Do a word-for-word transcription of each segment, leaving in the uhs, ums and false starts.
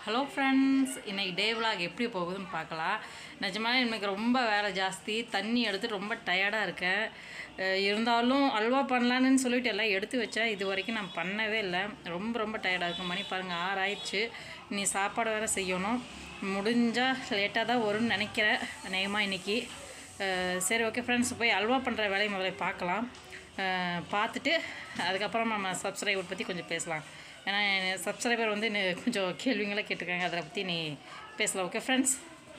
Hello friends, இன்றைக்கி டே vlog எப்படி போகுதுன்னு பார்க்கலாம். நிஜமாலே எனக்கு ரொம்ப வேலை ஜாஸ்தி, தண்ணி எடுத்து ரொம்ப டயர்டாக இருக்கேன். இருந்தாலும் அல்வா பண்ணலான்னு சொல்லிட்டு எல்லாம் எடுத்து வச்சேன். இது வரைக்கும் நான் பண்ணவே இல்லை. ரொம்ப ரொம்ப டயர்டாக இருக்கும். மணி பாருங்கள், ஆறு ஆயிடுச்சு. நீ சாப்பாடு வேறு செய்யணும். முடிஞ்சால் லேட்டாக தான் வரும்னு நினைக்கிறேன் அநேகமாக இன்றைக்கி. சரி, ஓகே ஃப்ரெண்ட்ஸ், போய் அல்வா பண்ணுற வேலையை முதல்ல பார்க்கலாம். பார்த்துட்டு அதுக்கப்புறம் நம்ம சப்ஸ்கிரைபர் பற்றி கொஞ்சம் பேசலாம். ஏன்னா சப்ஸ்கிரைபர் வந்து கொஞ்சம் கேள்விங்களாம் கேட்டிருக்காங்க, அதை பற்றி நீ பேசலாம். ஓகே ஃப்ரெண்ட்ஸ்,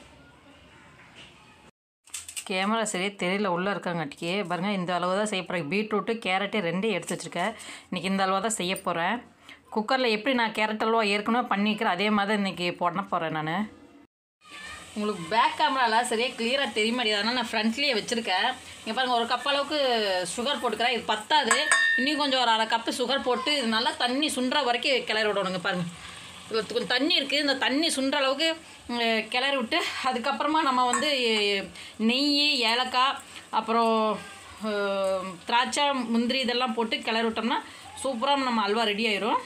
கேமரா சரியே தெரியல, உள்ளே இருக்காங்காட்டிக்கு பாருங்கள். இந்த அளவு தான் செய்ய போகிறேன். பீட்ரூட்டு கேரட்டு ரெண்டையும் எடுத்து வச்சுருக்கேன். இன்றைக்கி இந்த அளவு தான் செய்ய போகிறேன். குக்கரில் எப்படி நான் கேரட் அல்வா ஏற்கனவே பண்ணிக்கிறேன், அதே மாதிரி இன்றைக்கி போட போகிறேன். நான் உங்களுக்கு பேக் கேமராவில் சரியாக கிளியராக தெரிய மாட்டேங்குது, அதனால் நான் ஃப்ரண்ட்லேயே வச்சுருக்கேன். இங்கே பாருங்கள், ஒரு கப் அளவுக்கு சுகர் போட்டுக்கிறேன். இது பத்தாது, இன்னும் கொஞ்சம் ஒரு அரை கப்பு சுகர் போட்டு இது நல்லா தண்ணி சுண்டுற வரைக்கும் கிளறி விடணுங்க. பாருங்கள், இதில் கொஞ்சம் தண்ணி இருக்குது. இந்த தண்ணி சுண்டுற அளவுக்கு கிளறி விட்டு அதுக்கப்புறமா நம்ம வந்து நெய், ஏலக்காய், அப்புறம் திராட்சை, முந்திரி இதெல்லாம் போட்டு கிளறி விட்டோம்னா சூப்பராக நம்ம அல்வா ரெடி ஆயிரும்.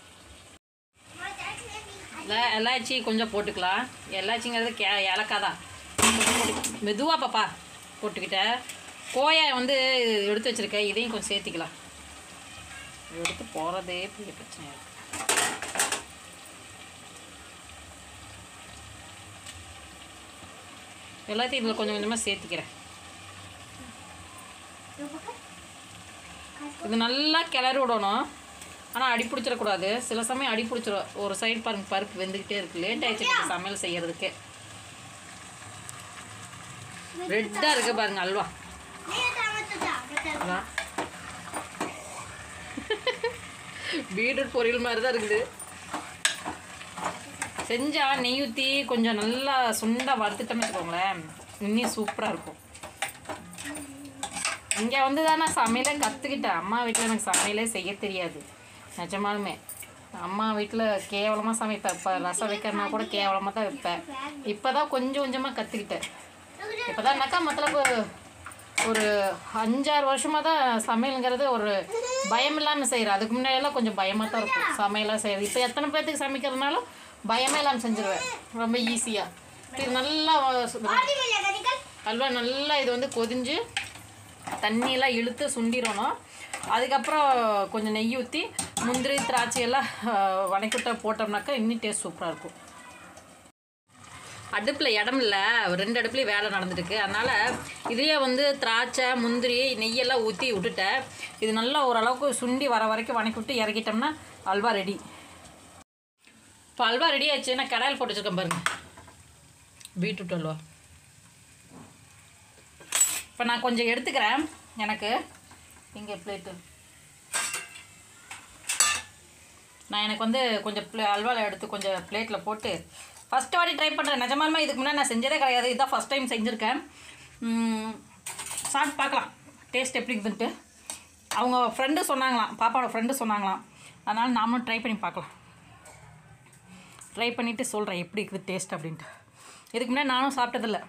எலாச்சி கொஞ்சம் போட்டுக்கலாம். எலாச்சிங்கிறது கே ஏலக்காய் தான். மெதுவாக பாப்பா போட்டுக்கிட்டேன். கோயா வந்து எடுத்து வச்சுருக்கேன், இதையும் கொஞ்சம் சேர்த்திக்கலாம். எடுத்து போகிறதே பெரிய பிரச்சனையாக இருக்குது. எல்லாத்தையும் இதில் கொஞ்சம் கொஞ்சமாக சேர்த்திக்கிறேன். இது நல்லா கிளறி விடணும், ஆனால் அடி பிடிச்சிடக்கூடாது. சில சமயம் அடி பிடிச்சிடும். ஒரு சைடு பாருங்க, பருப்பு வெந்துக்கிட்டே இருக்குது. லேட் ஆகிடுச்சு சமையல் செய்கிறதுக்கு. ரெட்டாக இருக்குது பாருங்கள் அல்வா. பீட்ரூட் பொரியல் மாதிரி தான் இருக்குது. செஞ்சால் நெய் ஊற்றி கொஞ்சம் நல்லா சுண்டாக வறுத்துட்டோம்னு வச்சுக்கோங்களேன், இன்னும் சூப்பராக இருக்கும். இங்கே வந்து தான் நான் சமையலே கற்றுக்கிட்டேன். அம்மா வீட்டில் எனக்கு சமையலே செய்ய தெரியாது. நிஜமாலுமே அம்மா வீட்டில் கேவலமாக சமைப்பேன். இப்போ ரசம் வைக்கிறனா கூட கேவலமாக தான் வைப்பேன். இப்போ தான் கொஞ்சம் கொஞ்சமாக கற்றுக்கிட்டேன். இப்போ தான்னாக்கா மத்தளவு ஒரு அஞ்சாறு வருஷமாக தான் சமையலுங்கிறது ஒரு பயம் இல்லாமல் செய்கிறேன். அதுக்கு முன்னாடியெல்லாம் கொஞ்சம் பயமாக தான் இருக்கும் சமையலாக செய்கிறது. இப்போ எத்தனை பேர்த்துக்கு சமைக்கிறதுனாலும் பயமே இல்லாமல் செஞ்சுருவேன், ரொம்ப ஈஸியாக. இது நல்லா அல்வா நல்லா இது வந்து கொதிஞ்சு தண்ணியெல்லாம் இழுத்து சுண்டிடணும். அதுக்கப்புறம் கொஞ்சம் நெய் ஊற்றி முந்திரி திராட்சையெல்லாம் வணக்கிட்ட போட்டோம்னாக்கா இன்னும் டேஸ்ட் சூப்பராக இருக்கும். அடுப்பில் இடம் இல்லை, ரெண்டு அடுப்புலேயும் வேலை நடந்துருக்கு. அதனால் இதையே வந்து திராட்சை, முந்திரி, நெய்யெல்லாம் ஊற்றி விட்டுட்டேன். இது நல்லா ஓரளவுக்கு சுண்டி வர வரைக்கும் வணக்கி விட்டு இறக்கிட்டோம்னா அல்வா ரெடி. இப்போ அல்வா ரெடி ஆச்சு. நான் கடாயில் போட்டு வச்சுருக்கேன் பாருங்கள், பீட்ரூட் அல்வா. இப்போ நான் கொஞ்சம் எடுத்துக்கிறேன். எனக்கு இங்கே பிளேட்டு நான் எனக்கு வந்து கொஞ்சம் ப்ளே அல்வாவில் எடுத்து கொஞ்சம் பிளேட்டில் போட்டு ஃபஸ்ட்டு வாட்டி ட்ரை பண்ணுறேன். நிஜமாலுமே இதுக்கு முன்னாடி நான் செஞ்சதே கிடையாது. இதுதான் ஃபஸ்ட் டைம் செஞ்சுருக்கேன். சாப்பிட்டு பார்க்கலாம் டேஸ்ட் எப்படி இருக்குதுன்ட்டு. அவங்க ஃப்ரெண்டு சொன்னாங்களாம், பாப்பாவோட ஃப்ரெண்டு சொன்னாங்களாம். அதனால் நாமளும் ட்ரை பண்ணி பார்க்கலாம். ட்ரை பண்ணிவிட்டு சொல்கிறேன் எப்படி இருக்குது டேஸ்ட் அப்படின்ட்டு. இதுக்கு முன்னாடி நானும் சாப்பிட்டதில்லை.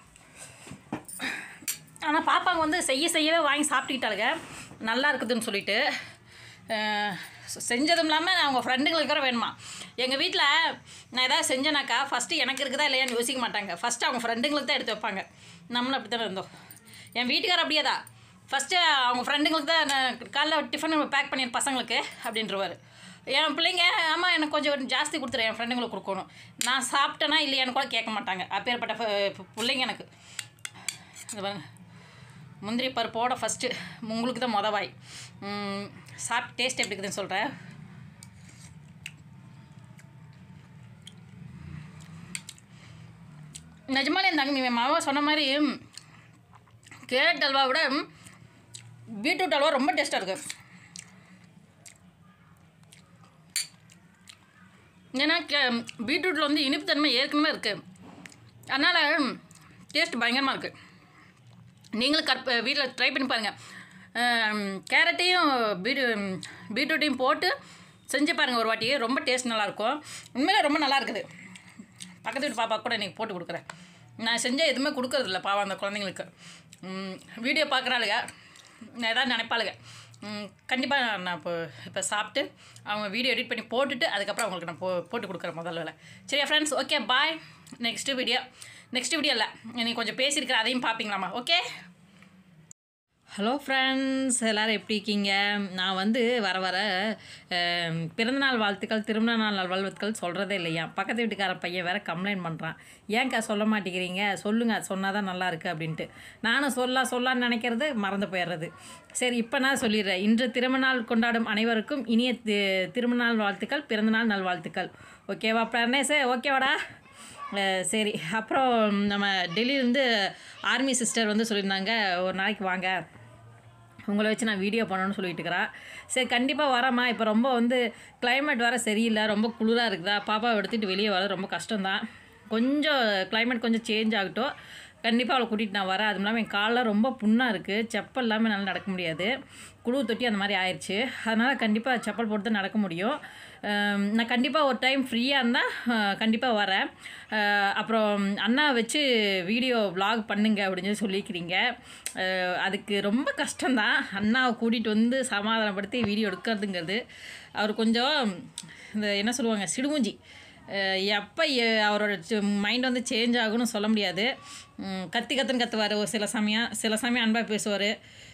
ஆனால் பாப்பாங்க வந்து செய்ய செய்யவே வாங்கி சாப்பிட்டுக்கிட்டாளுங்க, நல்லா இருக்குதுன்னு சொல்லிட்டு. செஞ்சதும் இல்லாமல் அவங்க ஃப்ரெண்டுங்களுக்கு வேறு வேணுமா. எங்கள் வீட்டில் நான் எதாவது செஞ்சேனாக்கா ஃபஸ்ட்டு எனக்கு இருக்குதா இல்லையான்னு யோசிக்க மாட்டாங்க. ஃபஸ்ட்டு அவங்க ஃப்ரெண்டுங்களுக்கு தான் எடுத்து வைப்பாங்க. நம்மளும் அப்படி தானே இருந்தோம். என் வீட்டுக்கார் அப்படியே தான், ஃபஸ்ட்டு அவங்க ஃப்ரெண்டுங்களுக்கு தான் நான் காலைல டிஃபன் பேக் பண்ணி பசங்களுக்கு அப்படின்றவார். என் பிள்ளைங்க ஆமாம் எனக்கு கொஞ்சம் ஜாஸ்தி கொடுத்துரு, என் ஃப்ரெண்டுங்களுக்கு கொடுக்கணும். நான் சாப்பிட்டேன்னா இல்லையான்னு கூட கேட்க மாட்டாங்க. அப்பேற்பட்ட பிள்ளைங்க எனக்கு. அது பாருங்க, முந்திரி பருப்போட ஃபஸ்ட்டு உங்களுக்கு தான் மொதல் வாய். சாப்பிட்டு டேஸ்ட் எப்படி இருக்குதுன்னு சொல்கிறேன். நிஜமாலே இருந்தாங்க நீ மாவா சொன்ன மாதிரி கேரட் அல்வா விட பீட்ரூட் அல்வா ரொம்ப டேஸ்ட்டாக இருக்குது. ஏன்னா கே பீட்ரூட்டில் வந்து இனிப்பு தன்மை ஏற்கனவே இருக்குது, அதனால் டேஸ்ட் பயங்கரமாக இருக்குது. நீங்களும் கற்ப வீட்டில் ட்ரை பண்ணி பாருங்கள். கேரட்டையும் பீட் பீட்ரூட்டையும் போட்டு செஞ்சு பாருங்கள் ஒரு வாட்டி, ரொம்ப டேஸ்ட் நல்லாயிருக்கும். உண்மையிலே ரொம்ப நல்லா இருக்குது. பக்கத்து வீட்டு பாப்பா கூட இன்றைக்கி போட்டு கொடுக்குறேன். நான் செஞ்சால் எதுவுமே கொடுக்குறதில்ல பாவம் அந்த குழந்தைங்களுக்கு. வீடியோ பார்க்குறாளுங்க, நான் எதாவது நினைப்பாளுங்க கண்டிப்பாக நான் இப்போ இப்போ சாப்பிட்டு அவங்க வீடியோ எடிட் பண்ணி போட்டுட்டு அதுக்கப்புறம் அவங்களுக்கு நான் போ போட்டு கொடுக்குறேன் முதல் வேலை. சரியா friends? Okay bye. Next video next video இல்லை நீ கொஞ்சம் பேசியிருக்கிற அதையும் பார்ப்பீங்களாம்மா? ஓகே. ஹலோ ஃப்ரெண்ட்ஸ், எல்லோரும் எப்படி இருக்கீங்க? நான் வந்து வர வர பிறந்தநாள் வாழ்த்துக்கள் திருமண நாள் நல்வாழ்த்துக்கள் சொல்கிறதே இல்லையா. பக்கத்து வீட்டுக்கார பையன் வேறு கம்ப்ளைண்ட் பண்ணுறான். ஏன்க்கா சொல்ல மாட்டேங்கிறீங்க, சொல்லுங்கள், சொன்னால் தான் நல்லாயிருக்கு அப்படின்ட்டு. நானும் சொல்ல சொல்லான்னு நினைக்கிறது மறந்து போயிடுறது. சரி, இப்போ நான் சொல்லிடுறேன். இன்று திருமணநாள் கொண்டாடும் அனைவருக்கும் இனிய திருமணநாள் வாழ்த்துக்கள், பிறந்தநாள் நல்வாழ்த்துக்கள். ஓகேவா பிரணேஷே? ஓகேவாடா? சரி. அப்புறம் நம்ம டெல்லியிலேருந்து ஆர்மி சிஸ்டர் வந்து சொல்லியிருந்தாங்க, ஒரு நாளைக்கு வாங்க உங்களை வச்சு நான் வீடியோ பண்ணணும்னு சொல்லிட்டு இருக்கிறேன். சரி, கண்டிப்பாக வரேம்மா. இப்போ ரொம்ப வந்து கிளைமேட் வேறு சரியில்லை, ரொம்ப குளிராக இருக்குதா, பாப்பாவை எடுத்துகிட்டு வெளியே வர ரொம்ப கஷ்டம்தான். கொஞ்சம் கிளைமேட் கொஞ்சம் சேஞ்ச் ஆகட்டும், கண்டிப்பாக அவளை கூட்டிகிட்டு நான் வரேன். அதுவும் இல்லாமல் என் காலில் ரொம்ப புண்ணாக இருக்குது, செப்பல் இல்லாமல் என்னால் நடக்க முடியாது. குளிர் தொட்டி அந்த மாதிரி ஆயிடுச்சு. அதனால் கண்டிப்பாக செப்பல் போட்டு தான் நடக்க முடியும். நான் கண்டிப்பாக ஒரு டைம் ஃப்ரீயாக இருந்தால் கண்டிப்பாக வரேன். அப்புறம் அண்ணா வச்சு வீடியோ விலாக் பண்ணுங்க அப்படின்னு சொல்லி சொல்லிக்கிறீங்க. அதுக்கு ரொம்ப கஷ்டம்தான். அண்ணாவை கூட்டிகிட்டு வந்து சமாதானப்படுத்தி வீடியோ எடுக்கிறதுங்கிறது. அவர் கொஞ்சம் இந்த என்ன சொல்லுவாங்க, சிடுமூஞ்சி. எப்போ அவரோட மைண்ட் வந்து சேஞ்ச் ஆகும்னு சொல்ல முடியாது. கத்தி கத்துன்னு கத்துவார் ஒரு சில சமயம், சில சமயம் அன்பாக பேசுவார்.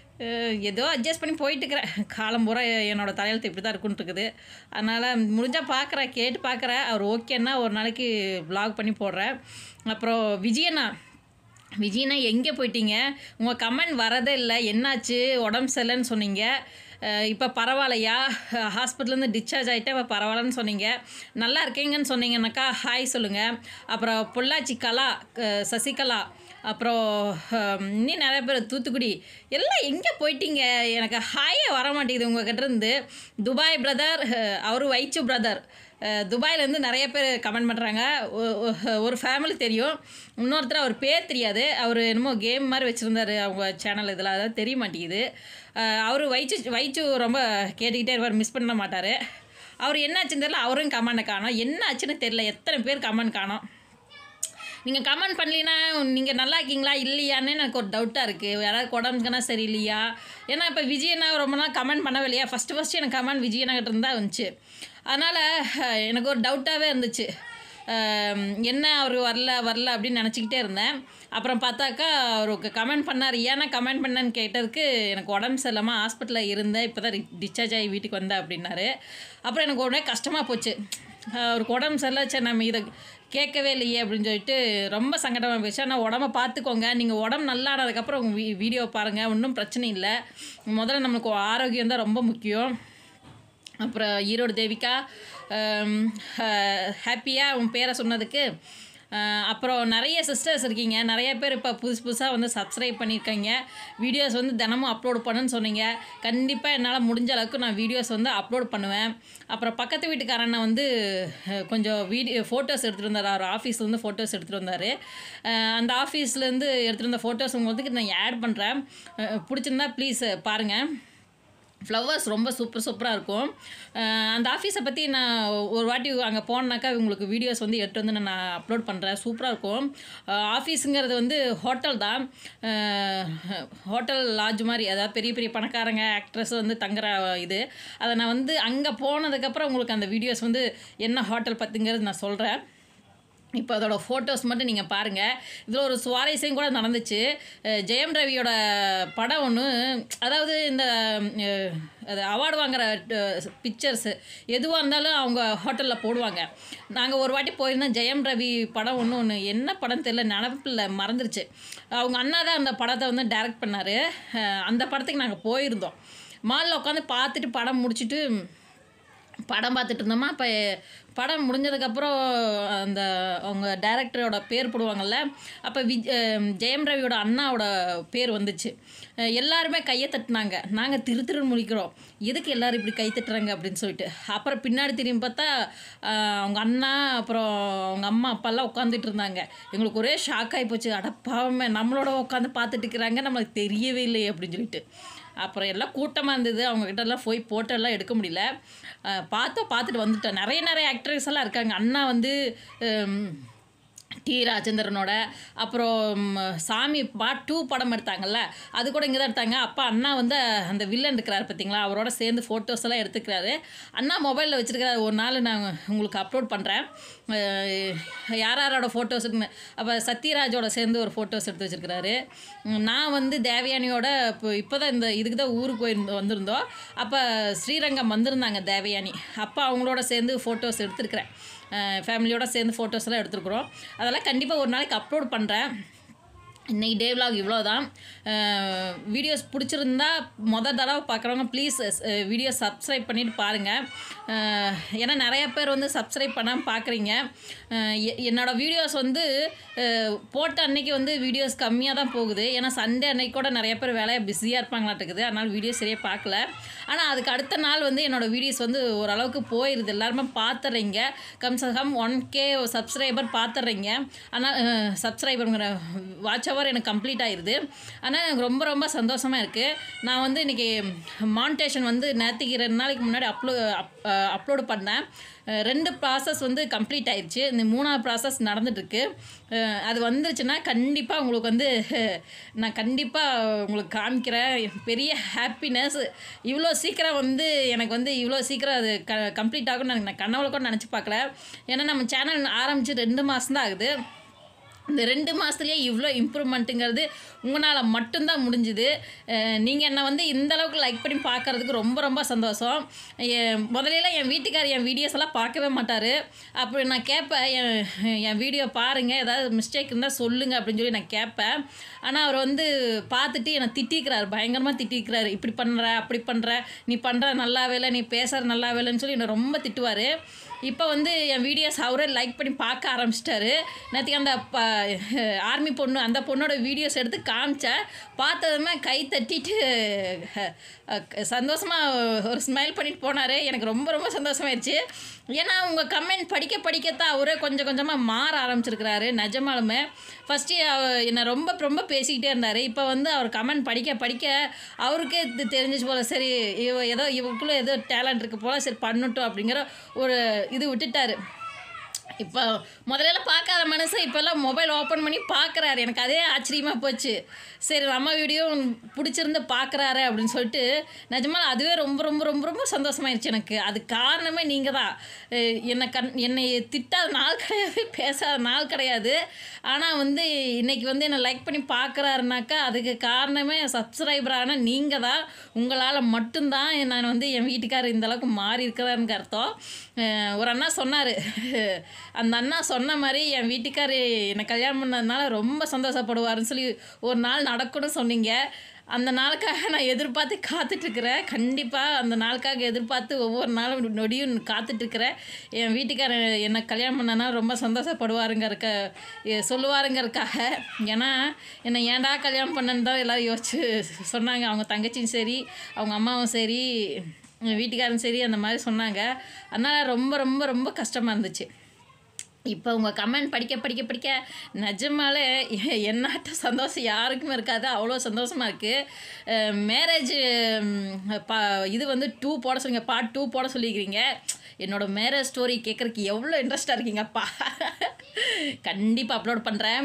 ஏதோ அட்ஜஸ்ட் பண்ணி போயிட்டுருக்கிறேன். காலம் பூரா என்னோடய தலையெழுத்து இப்படி தான் இருக்குன்ட்டு இருக்குது. அதனால் முடிஞ்சால் பார்க்குறேன், கேட்டு பார்க்குறேன். அவர் ஓகேன்னா ஒரு நாளைக்கு விலாக் பண்ணி போடுறேன். அப்புறம் விஜயண்ணா விஜயண்ணா எங்கே போயிட்டீங்க? உங்கள் கமெண்ட் வரதே இல்லை, என்னாச்சு, உடம்பு சரியில்லைன்னு சொன்னீங்க. இப்போ பரவாயில்லையா? ஹாஸ்பிட்டல்லேருந்து டிஸ்சார்ஜ் ஆகிட்டேன், இப்போ பரவாயில்லன்னு சொன்னீங்க. நல்லா இருக்கீங்கன்னு சொன்னீங்கன்னாக்கா ஹாய் சொல்லுங்கள். அப்புறம் பொள்ளாச்சி கலா, சசிகலா, அப்புறம் இன்னும் நிறைய பேர், தூத்துக்குடி, எல்லாம் எங்கே போயிட்டீங்க? எனக்கு ஹாயே வர மாட்டேங்குது உங்கள்கிட்ட இருந்து. துபாய் பிரதர், அவரு வைச்சு பிரதர், துபாயிலேருந்து நிறைய பேர் கமெண்ட் பண்ணுறாங்க. ஒரு ஃபேமிலி தெரியும், இன்னொருத்தர் அவர் பேர் தெரியாது. அவர் என்னமோ கேம் மாதிரி வச்சுருந்தார் அவங்க சேனல், இதில் அதாவது தெரிய மாட்டேங்குது. அவர் வைச்சு வைச்சு ரொம்ப கேட்டுக்கிட்டே இருப்பார், மிஸ் பண்ண மாட்டார். அவர் என்னாச்சுன்னு தெரியல, அவரும் கமெண்ட் காணோம். என்ன ஆச்சுன்னு தெரியல, எத்தனை பேர் கமெண்ட் காணோம். நீங்கள் கமெண்ட் பண்ணலீன்னா நீங்கள் நல்லா இருக்கீங்களா இல்லையான்னு எனக்கு ஒரு டவுட்டாக இருக்குது. யாராவது உடம்புக்குன்னா சரி இல்லையா? ஏன்னா இப்போ விஜயண்ணா ரொம்ப நாள் கமெண்ட் பண்ணவே இல்லையா. ஃபஸ்ட்டு ஃபஸ்ட்டு எனக்கு கமெண்ட் விஜயண்ணாக்கிட்ட இருந்தால் வந்துச்சு. அதனால் எனக்கு ஒரு டவுட்டாகவே இருந்துச்சு, என்ன அவர் வரல வரல அப்படின்னு நினச்சிக்கிட்டே இருந்தேன். அப்புறம் பார்த்தாக்கா அவருக்கு கமெண்ட் பண்ணார். ஏன்னா கமெண்ட் பண்ணேன்னு கேட்டதுக்கு எனக்கு உடம்பு சரியில்லாமல் ஹாஸ்பிட்டலில் இருந்தேன், இப்போ தான் டிஸ்சார்ஜ் ஆகி வீட்டுக்கு வந்தேன் அப்படின்னாரு. அப்புறம் எனக்கு உடனே கஷ்டமாக போச்சு. அவருக்கு உடம்பு சரியில்லை, சரி நம்ம இதை கேட்கவே இல்லையே அப்படின்னு சொல்லிட்டு ரொம்ப சங்கடமாக போயிடுச்சு. ஆனால் உடம்ப பார்த்துக்கோங்க, நீங்கள் உடம்பு நல்லானதுக்கப்புறம் உங்கள் வீ வீடியோ பாருங்கள், ஒன்றும் பிரச்சனை இல்லை. முதல்ல நம்மளுக்கு ஆரோக்கியம் தான் ரொம்ப முக்கியம். அப்புறம் ஈரோடு தேவிகா, ஹாப்பியாக உன் பேரை சொன்னதுக்கு. அப்புறம் நிறைய சிஸ்டர்ஸ் இருக்கீங்க, நிறைய பேர் இப்போ புதுசு புதுசாக வந்து சப்ஸ்கிரைப் பண்ணியிருக்கீங்க. வீடியோஸ் வந்து தினமும் அப்லோட் பண்ணுன்னு சொன்னீங்க. கண்டிப்பாக என்னால் முடிஞ்ச அளவுக்கு நான் வீடியோஸ் வந்து அப்லோட் பண்ணுவேன். அப்புறம் பக்கத்து வீட்டுக்காரனை வந்து கொஞ்சம் வீடியோ ஃபோட்டோஸ் எடுத்துகிட்டு வந்தார். அவர் ஆஃபீஸ்லேருந்து ஃபோட்டோஸ் எடுத்துகிட்டு வந்தார். அந்த ஆஃபீஸ்லேருந்து எடுத்துகிட்டு வந்த ஃபோட்டோஸ் உங்களுக்கு நான் ஆட் பண்ணுறேன், பிடிச்சிருந்தா ப்ளீஸ் பாருங்கள். ஃப்ளவர்ஸ் ரொம்ப சூப்பர் சூப்பராக இருக்கும். அந்த ஆஃபீஸை பற்றி நான் ஒரு வாட்டி அங்கே போனாக்கா உங்களுக்கு வீடியோஸ் வந்து எடுத்து வந்து நான் அப்லோட் பண்ணுறேன். சூப்பராக இருக்கும். ஆஃபீஸுங்கிறது வந்து ஹோட்டல் தான், ஹோட்டல் லாட்ஜ் மாதிரி, அதாவது பெரிய பெரிய பணக்காரங்க ஆக்ட்ரஸ் வந்து தங்குற இது. அதை நான் வந்து அங்கே போனதுக்கப்புறம் உங்களுக்கு அந்த வீடியோஸ் வந்து என்ன ஹோட்டல் பற்றிங்கிறது நான் சொல்கிறேன். இப்போ அதோட ஃபோட்டோஸ் மட்டும் நீங்கள் பாருங்கள். இதில் ஒரு சுவாரஸ்யம் கூட நடந்துச்சு. ஜெயம் ரவியோட படம் ஒன்று, அதாவது இந்த அது அவார்டு வாங்குகிற பிக்சர்ஸு எதுவாக இருந்தாலும் அவங்க ஹோட்டலில் போடுவாங்க. நாங்கள் ஒரு வாட்டி போயிருந்தோம், ஜெயம் ரவி படம் ஒன்று ஒன்று என்ன படம் தெரியல, நினப்பில் மறந்துருச்சு. அவங்க அண்ணா தான் அந்த படத்தை வந்து டைரக்ட் பண்ணார். அந்த படத்துக்கு நாங்கள் போயிருந்தோம். மாலில் உட்காந்து பார்த்துட்டு படம் முடிச்சுட்டு படம் பார்த்துட்டு இருந்தோமா. இப்போ படம் முடிஞ்சதுக்கப்புறம் அந்த அவங்க டைரக்டரோட பேர் போடுவாங்கள்ல, அப்போ விஜ் ஜெயம் ரவியோட அண்ணாவோட பேர் வந்துச்சு. எல்லாருமே கையை தட்டினாங்க. நாங்கள் திரு திருன்னு முழிக்கிறோம், எதுக்கு எல்லோரும் இப்படி கை தட்டுறாங்க அப்படின்னு சொல்லிட்டு. அப்புறம் பின்னாடி திரும்பி பார்த்தா அவங்க அண்ணா அப்புறம் அவங்க அம்மா அப்பாலாம் உட்காந்துட்டு இருந்தாங்க. எங்களுக்கு ஒரே ஷாக் ஆகி போச்சு. அடப்பாவமே, நம்மளோட உட்காந்து பார்த்துட்டு இருக்கிறாங்க, நம்மளுக்கு தெரியவே இல்லை அப்படின்னு சொல்லிட்டு. அப்புறம் எல்லாம் கூட்டமாக இருந்தது, அவங்கக்கிட்டலாம் போய் போட்டோலாம் எடுக்க முடியல. பார்த்தோம், பார்த்துட்டு வந்துட்டோம். நிறைய நிறைய ஆக்ட்ரஸ் எல்லாம் இருக்காங்க. அண்ணா வந்து டி ராஜேந்திரனோட. அப்புறம் சாமி பார்ட் டூ படம் எடுத்தாங்கல்ல, அது கூட இங்கே தான் எடுத்தாங்க. அப்பா அண்ணா வந்து அந்த வில்லன் இருக்கிறார் பார்த்தீங்களா, அவரோட சேர்ந்து ஃபோட்டோஸ் எல்லாம் எடுத்துக்கிறாரு. அண்ணா மொபைலில் வச்சுருக்கிறாரு. ஒரு நாள் நான் உங்களுக்கு அப்லோட் பண்ணுறேன் யார் யாரோட ஃபோட்டோஸுன்னு. அப்போ சத்யராஜோட சேர்ந்து ஒரு ஃபோட்டோஸ் எடுத்து வச்சுருக்கிறாரு. நான் வந்து தேவயானியோட இப்போ இப்போ தான் இந்த இதுக்கு தான் ஊருக்கு போயிருந்து வந்திருந்தோம். அப்போ ஸ்ரீரங்கம் வந்திருந்தாங்க தேவயானி. அப்போ அவங்களோட சேர்ந்து ஃபோட்டோஸ் எடுத்துருக்கிறேன். ஃபேமிலியோடு சேர்ந்து ஃபோட்டோஸ் எல்லாம் எடுத்துருக்குறோம். அதெல்லாம் கண்டிப்பாக ஒரு நாளைக்கு அப்லோட் பண்ணுறேன். இன்றைக்கி டே விலாக் இவ்வளோ தான். வீடியோஸ் பிடிச்சிருந்தா மொதல் தடவை பார்க்குறவங்க ப்ளீஸ் வீடியோ சப்ஸ்கிரைப் பண்ணிவிட்டு பாருங்கள். ஏன்னா நிறைய பேர் வந்து சப்ஸ்கிரைப் பண்ணாமல் பார்க்குறீங்க. என்னோடய வீடியோஸ் வந்து போட்ட அன்னைக்கு வந்து வீடியோஸ் கம்மியாக தான் போகுது. ஏன்னா சண்டே அன்னைக்கு கூட நிறைய பேர் வேலையாக பிஸியாக இருப்பாங்களாட்டுக்குது. அதனால் வீடியோ சரியாக பார்க்கல. ஆனால் அதுக்கு அடுத்த நாள் வந்து என்னோடய வீடியோஸ் வந்து ஓரளவுக்கு போயிடுது. எல்லாருமே பார்த்துட்றீங்க. கம்சே கம் ஒன் கே சப்ஸ்கிரைபர் பார்த்துட்றீங்க. ஆனால் சப்ஸ்கிரைபருங்கிற வாட்ச் ஹவர் எனக்கு கம்ப்ளீட் ஆகிடுது. ஆனால் எனக்கு ரொம்ப ரொம்ப சந்தோஷமாக இருக்குது. நான் வந்து இன்றைக்கி மானிட்டேஷன் வந்து நேற்றுக்கு ரெண்டு நாளைக்கு முன்னாடி அப்லோ அப் அப்லோடு பண்ணேன். ரெண்டு ப்ராசஸ் வந்து கம்ப்ளீட் ஆயிடுச்சு. இந்த மூணாவது ப்ராசஸ் நடந்துட்டுருக்கு. அது வந்துருச்சுன்னா கண்டிப்பாக உங்களுக்கு வந்து நான் கண்டிப்பாக உங்களுக்கு காமிக்கிறேன். பெரிய ஹாப்பினஸ். இவ்வளோ சீக்கிரம் வந்து எனக்கு வந்து இவ்வளோ சீக்கிரம் அது க கம்ப்ளீட் ஆகும்னு எனக்கு நான் கனவுல கூட நினச்சி பார்க்கல. ஏன்னா நம்ம சேனல் ஆரம்பித்து ரெண்டு மாதம் தான் ஆகுது. இந்த ரெண்டு மாதத்துலேயே இவ்வளோ இம்ப்ரூவ்மெண்ட்டுங்கிறது உங்களால் மட்டும்தான் முடிஞ்சுது. நீங்கள் என்னை வந்து இந்தளவுக்கு லைக் பண்ணி பார்க்குறதுக்கு ரொம்ப ரொம்ப சந்தோஷம். முதலையெல்லாம் என் வீட்டுக்கார் என் வீடியோஸ் எல்லாம் பார்க்கவே மாட்டார். அப்படி நான் கேட்பேன், என் என் வீடியோ பாருங்கள், ஏதாவது மிஸ்டேக் இருந்தால் சொல்லுங்கள் அப்படின்னு சொல்லி நான் கேட்பேன். ஆனால் அவர் வந்து பார்த்துட்டு என்னை திட்டிக்கிறார், பயங்கரமாக திட்டிக்கிறார். இப்படி பண்ணுற அப்படி பண்ணுற, நீ பண்ணுற நல்லாவே இல்லை, நீ பேசுகிற நல்லாவே இல்லைன்னு சொல்லி என்னை ரொம்ப திட்டுவார். இப்போ வந்து என் வீடியோஸ் அவரே லைக் பண்ணி பார்க்க ஆரம்பிச்சிட்டாரு. நேற்றுக்கு அந்த ஆர்மி பொண்ணு அந்த பொண்ணோட வீடியோஸ் எடுத்து காமிச்சேன். பார்த்ததுமே கை தட்டிட்டு சந்தோஷமாக ஒரு ஸ்மைல் பண்ணிட்டு போனார். எனக்கு ரொம்ப ரொம்ப சந்தோஷமாயிடுச்சு. ஏன்னா உங்கள் கமெண்ட் படிக்க படிக்கத்தான் அவரே கொஞ்சம் கொஞ்சமாக மாற ஆரம்பிச்சிருக்கிறாரு. நிஜமாலுமே ஃபஸ்ட்டு என்னை ரொம்ப ரொம்ப பேசிக்கிட்டே இருந்தார். இப்போ வந்து அவர் கமெண்ட் படிக்க படிக்க அவருக்கே தெரிஞ்சிச்சு போல், சரி இவ ஏதோ இவருக்குள்ளே ஏதோ டேலண்ட் இருக்குது போல், சரி பண்ணட்டும் அப்படிங்கிற ஒரு இது விட்டுட்டார். இப்போ முதல்ல பார்க்காத மனுஷன் இப்போல்லாம் மொபைல் ஓப்பன் பண்ணி பார்க்குறாரு. எனக்கு அதே ஆச்சரியமாக போச்சு. சரி நம்ம வீடியோ பிடிச்சிருந்து பார்க்குறாரு அப்படின்னு சொல்லிட்டு நிஜமாக அதுவே ரொம்ப ரொம்ப ரொம்ப ரொம்ப சந்தோஷமாயிருச்சு எனக்கு. அது காரணமே நீங்கள் தான். என்னை கண் என்னை திட்டாத நாள் கிடையாது, பேசாத நாள் கிடையாது. ஆனால் வந்து இன்றைக்கி வந்து என்னை லைக் பண்ணி பார்க்குறாருனாக்கா அதுக்கு காரணமே சப்ஸ்கிரைபரான நீங்கள் தான். உங்களால் மட்டும்தான் நான் வந்து என் வீட்டுக்காரர் இந்தளவுக்கு மாறி இருக்கிறாருன்னு அர்த்தம். ஒரு அண்ணா சொன்னார், அந்த அண்ணா சொன்ன மாதிரி என் வீட்டுக்கார் என்னை கல்யாணம் பண்ணதுனால ரொம்ப சந்தோஷப்படுவார்னு சொல்லி ஒரு நாள் நடக்கும்னு சொன்னீங்க. அந்த நாளுக்காக நான் எதிர்பார்த்து காத்துட்ருக்கிறேன். கண்டிப்பாக அந்த நாளுக்காக எதிர்பார்த்து ஒவ்வொரு நாளும் நொடியும் காத்துட்ருக்கிறேன். என் வீட்டுக்காரர் என்னை கல்யாணம் பண்ணனா ரொம்ப சந்தோஷப்படுவாருங்கிறக்க சொல்லுவாருங்கிறதுக்காக. ஏன்னா என்னை ஏன்டா கல்யாணம் பண்ணன்னு தான் எல்லோரும் யோசிச்சு சொன்னாங்க. அவங்க தங்கச்சியும் சரி, அவங்க அம்மாவும் சரி, வீட்டுக்காரரும் சரி, அந்த மாதிரி சொன்னாங்க. அதனால் ரொம்ப ரொம்ப ரொம்ப கஷ்டமாக இருந்துச்சு. இப்போ உங்கள் கமெண்ட் படிக்க படிக்க படிக்க நிஜமாலே என்னாட்ட சந்தோஷம் யாருக்குமே இருக்காது. அவ்வளோ சந்தோஷமாக இருக்குது. மேரேஜ் பா இது வந்து டூ போட சொல்லிங்க, பார்ட் டூ போட சொல்லிக்கிறீங்க. என்னோடய மேரேஜ் ஸ்டோரி கேட்குறதுக்கு எவ்வளோ இன்ட்ரெஸ்ட்டாக இருக்கீங்கப்பா. கண்டிப்பாக அப்லோட் பண்ணுறேன்.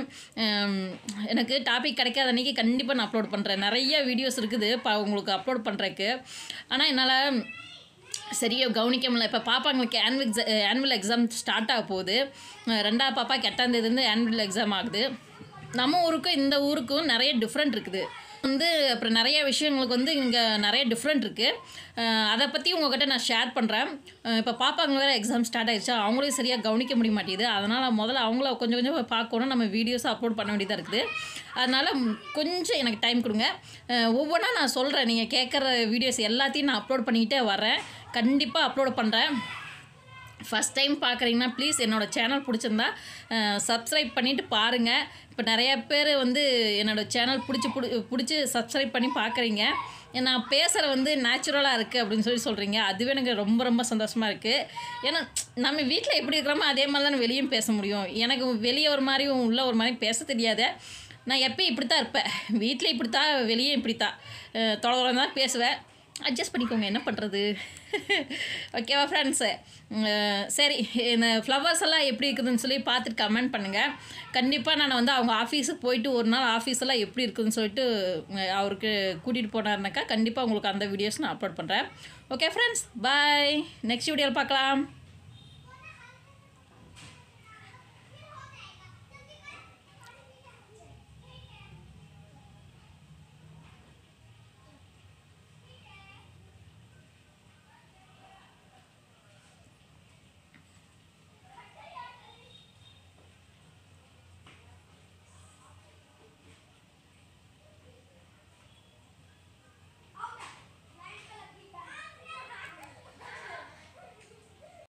எனக்கு டாபிக் கிடைக்காத அன்றைக்கி கண்டிப்பாக நான் அப்லோட் பண்ணுறேன். நிறைய வீடியோஸ் இருக்குது பா உங்களுக்கு அப்லோட் பண்ணுறதுக்கு. ஆனால் என்னால் சரியா கவனிக்க முடியல. இப்போ பாப்பாங்களுக்கு annual exa annual exam start ஆக போகுது. ரெண்டாவது பாப்பாக்கு எட்டாம் தேதிலேருந்து ஆனுவல் எக்ஸாம் ஆகுது. நம்ம ஊருக்கும் இந்த ஊருக்கும் நிறைய டிஃப்ரெண்ட் இருக்குது வந்து. அப்புறம் நிறைய விஷயங்களுக்கு வந்து இங்கே நிறைய டிஃப்ரெண்ட் இருக்குது. அதை பற்றி உங்கள்கிட்ட நான் ஷேர் பண்ணுறேன். இப்போ பாப்பாங்க வேறு எக்ஸாம் ஸ்டார்ட் ஆகிடுச்சா, அவங்களையும் சரியாக கவனிக்க முடிய மாட்டேங்குது. அதனால் முதல்ல அவங்கள கொஞ்சம் கொஞ்சம் பார்க்கணும். நம்ம வீடியோஸை அப்லோட் பண்ண வேண்டியதாக இருக்குது. அதனால் கொஞ்சம் எனக்கு டைம் கொடுங்க. ஒவ்வொன்றா நான் சொல்கிறேன். நீங்கள் கேட்குற வீடியோஸ் எல்லாத்தையும் நான் அப்லோட் பண்ணிக்கிட்டே வரேன். கண்டிப்பாக அப்லோட் பண்ணுறேன். ஃபஸ்ட் டைம் பார்க்குறீங்கன்னா ப்ளீஸ் என்னோடய சேனல் பிடிச்சிருந்தா சப்ஸ்கிரைப் பண்ணிவிட்டு பாருங்கள். இப்போ நிறைய பேர் வந்து என்னோடய சேனல் பிடிச்சி பிடி பிடிச்சி சப்ஸ்கிரைப் பண்ணி பார்க்குறீங்க. நான் பேசுகிற வந்து நேச்சுரலாக இருக்குது அப்படின்னு சொல்லி சொல்கிறீங்க. அதுவே எனக்கு ரொம்ப ரொம்ப சந்தோஷமாக இருக்குது. ஏன்னா நம்ம வீட்டில் எப்படி இருக்கிறோமோ அதே மாதிரி தான் வெளியும் பேச முடியும். எனக்கு வெளியே ஒரு மாதிரியும் உள்ள ஒரு மாதிரி பேச தெரியாது. நான் எப்போயும் இப்படி தான் இருப்பேன். வீட்டில் இப்படி தான், வெளியே இப்படி தான் தொலைதூரம் தான் பேசுவேன். அட்ஜஸ்ட் பண்ணிக்கோங்க, என்ன பண்ணுறது. ஓகேவா ஃப்ரெண்ட்ஸு? சரி, இந்த ஃப்ளவர்ஸ் எல்லாம் எப்படி இருக்குதுன்னு சொல்லி பார்த்துட்டு கமெண்ட் பண்ணுங்கள். கண்டிப்பாக நான் வந்து அவங்க ஆஃபீஸுக்கு போயிட்டு ஒரு நாள் ஆஃபீஸ் எல்லாம் எப்படி இருக்குதுன்னு சொல்லிட்டு அவருக்கு கூட்டிகிட்டு போனாருனாக்கா கண்டிப்பாக உங்களுக்கு அந்த வீடியோஸ் நான் அப்லோட் பண்ணுறேன். ஓகே ஃப்ரெண்ட்ஸ், பாய். நெக்ஸ்ட் வீடியோவில் பார்க்கலாம்.